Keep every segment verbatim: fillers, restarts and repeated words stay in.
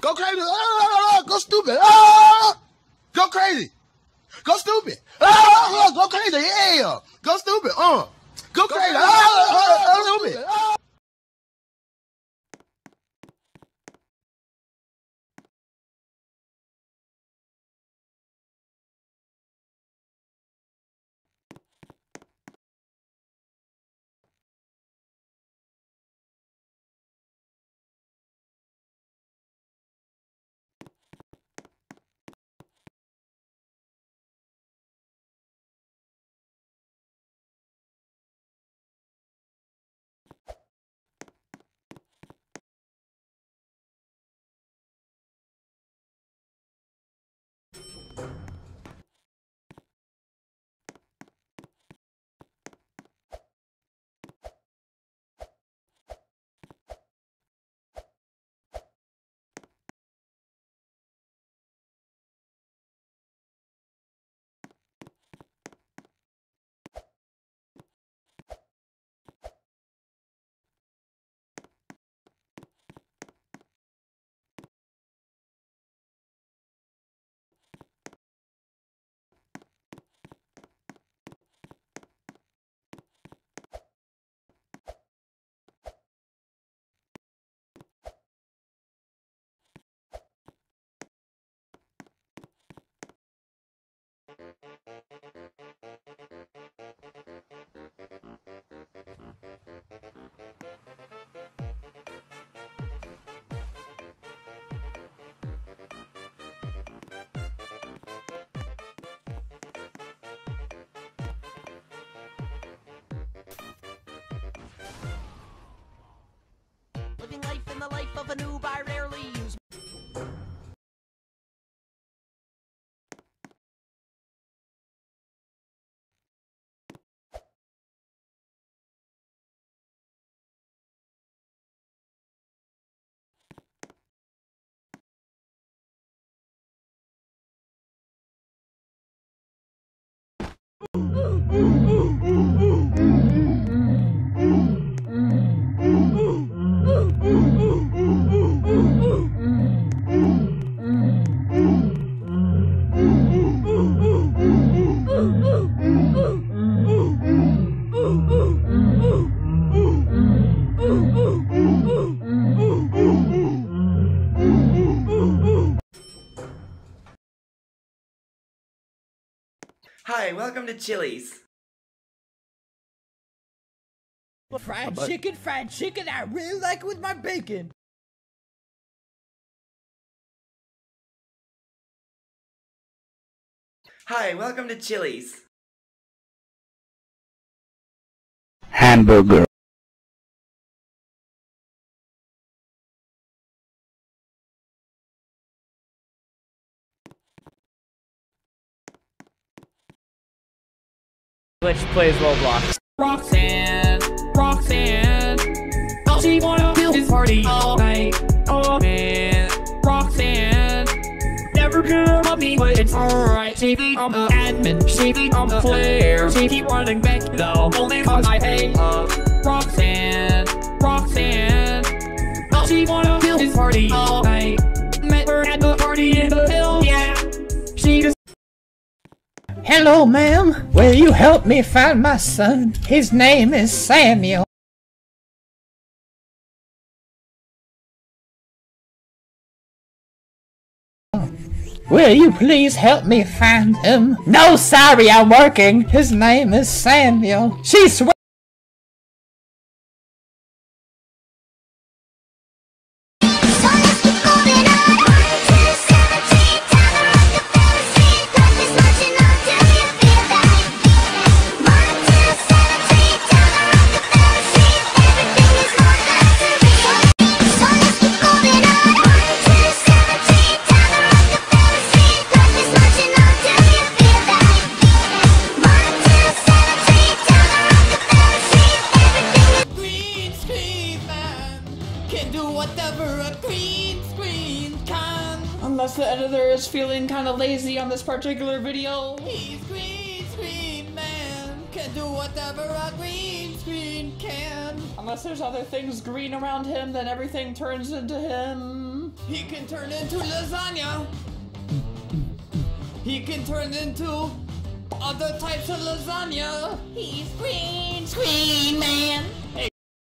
Go crazy. Ah, go stupid. Ah, go crazy. Go stupid. Ah, go crazy. Yeah. Go stupid. Uh. Go crazy. Ah, go stupid. Living life in the life of a noob, I rarely use. Hi, welcome to Chili's. Fried chicken, fried chicken, I really like it with my bacon. Hi, welcome to Chili's. Hamburger. Which plays Roblox. Roxanne, Roxanne, all she wanna do is party all night. Oh man, Roxanne, never gonna love me, but it's alright. She think I'm the admin, she think I'm the player. She keep running back though, only cause I pay up. Roxanne, Roxanne, all she wanna do is party all night. Met her at the party in the hills, yeah. She just Hello, ma'am. Will you help me find my son? His name is Samuel. Will you please help me find him? No, sorry, I'm working. His name is Samuel. She swears. Unless the editor is feeling kind of lazy on this particular video. He's green screen man, can do whatever a green screen can. Unless there's other things green around him, then everything turns into him. He can turn into lasagna. He can turn into other types of lasagna. He's green screen man. Hey.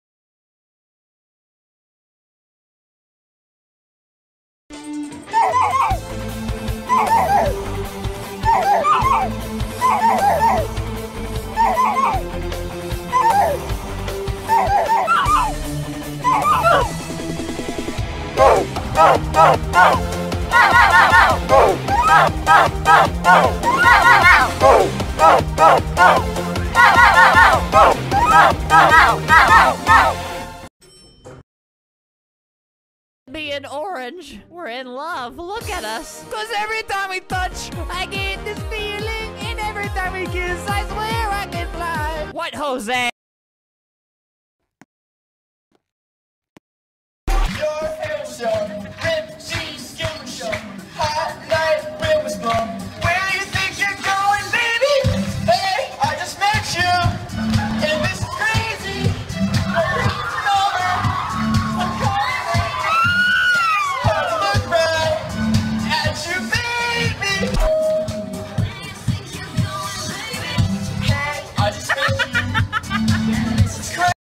Being orange, we're in love. Look at us. Cause every time we touch, I get this feeling. And every time we kiss, I swear I can fly. What, Jose? Your hair show, ripped jeans, skin show, hot night, river storm. Where you think you're going, baby? Hey, I just met you, and this is crazy. I'm reaching over, I'm calling baby. Hard to look right at you, baby. Where you think you're going, baby? Hey, I just met you, this is crazy.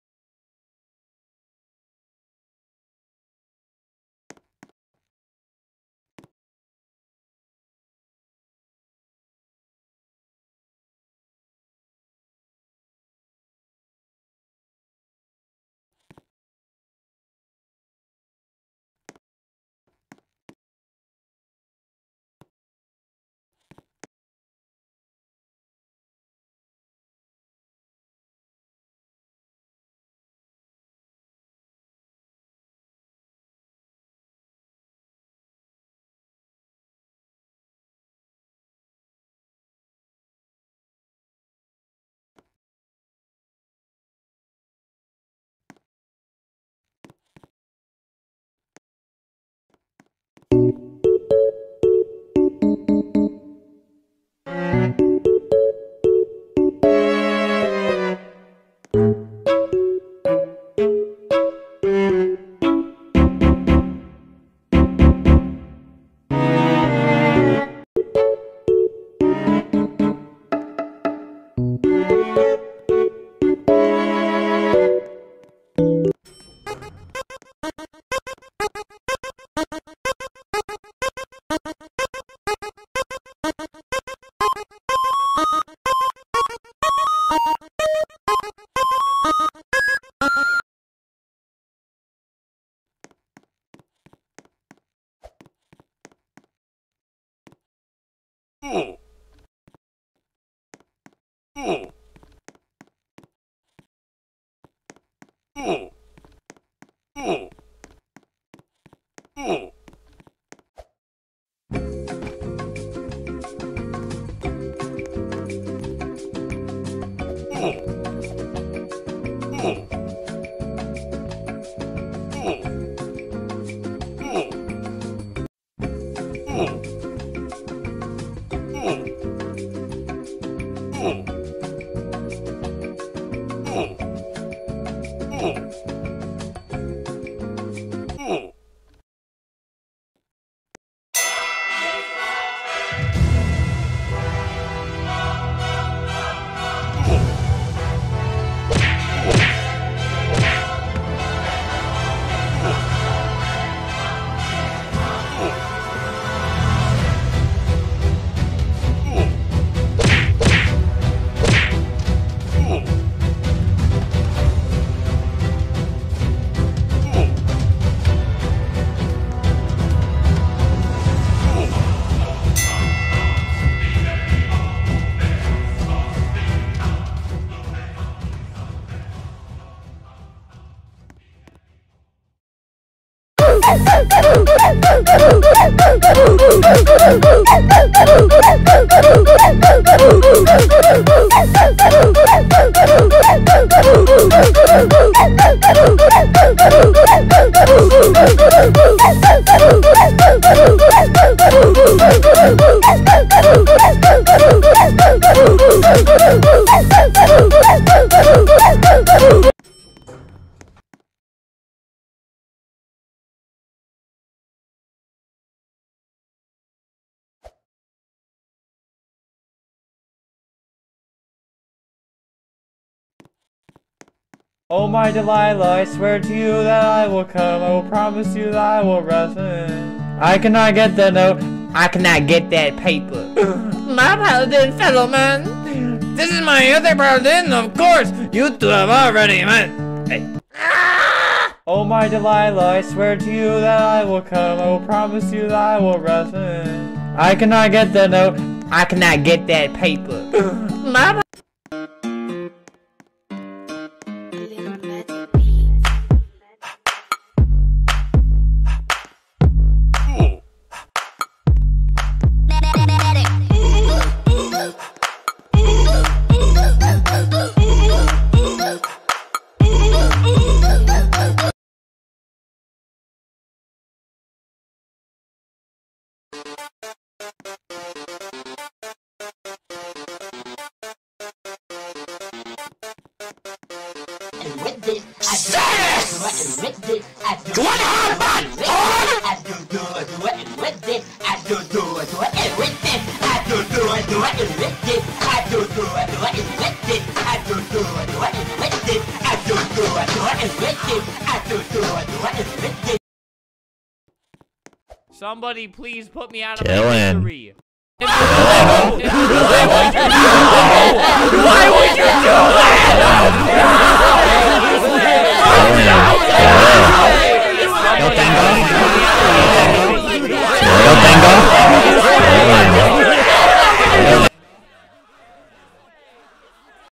Oh my Delilah, I swear to you that I will come. I will promise you that I will rest in. I cannot get the note. I cannot get that paper. My paladin fellow man. This is my other paladin, of course. You two have already met. Hey. Oh my Delilah, I swear to you that I will come. I will promise you that I will rest in. I cannot get the note. I cannot get that paper. My Somebody please put me out of Dylan. my misery.